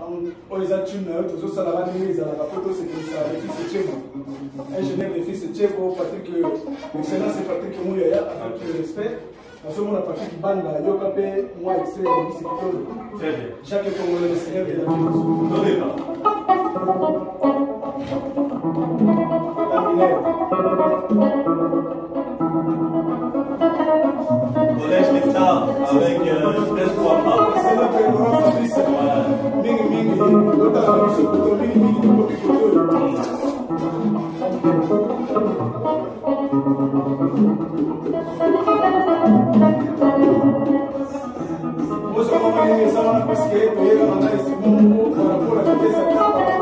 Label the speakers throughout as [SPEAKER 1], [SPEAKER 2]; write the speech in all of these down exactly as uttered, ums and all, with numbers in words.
[SPEAKER 1] Oisa Tuna, tous ça la mise à la photo, c'est comme ça, les fils de Tchévo. Ingénieur des fils de Tchévo, Patrick, l'excellence c'est Patrick Mouyaya, avec le respect. En ce moment, on a Patrick Banda, Yokapé, moi, excellent, c'est Kitolo.
[SPEAKER 2] Très bien.
[SPEAKER 1] Chaque Congolais, le Seigneur et la vie.
[SPEAKER 2] Donnez pas.
[SPEAKER 1] La minère.
[SPEAKER 2] Collège d'État avec Blaise Wamba.
[SPEAKER 1] C'est notre grand Fabrice. Mingi Mingi, l'autre à la mission, Mingi Mingi, du Kopi Koto. Moi, je vais envoyer les gens parce que tu es dans la Simon par rapport à la vitesse à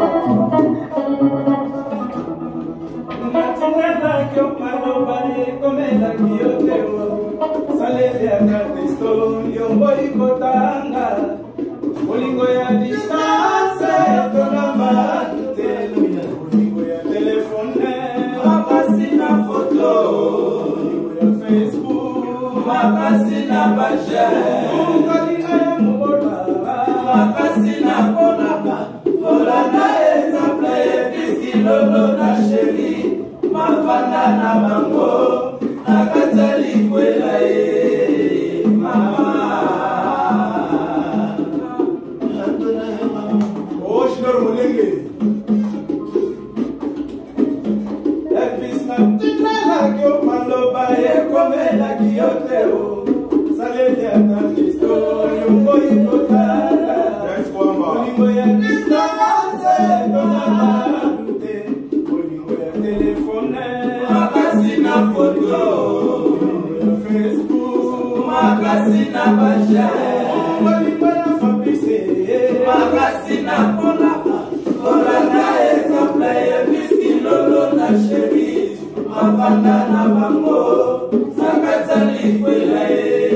[SPEAKER 1] Olingo ya distance, tona matute, olingo ya telefone, makasi na photo, olingo ya Facebook, makasi na page, olingo ya mobola, makasi na kolaka, kolaka exemple episki lolo na chéri, mafanda na bango, nakatali kwela e, mama. Makasina baje, Olimoya Fabrice, Makasina Polaka, Polaka exemple ebiski lolo na chéri, mafanda na bango, sakatali kwela e.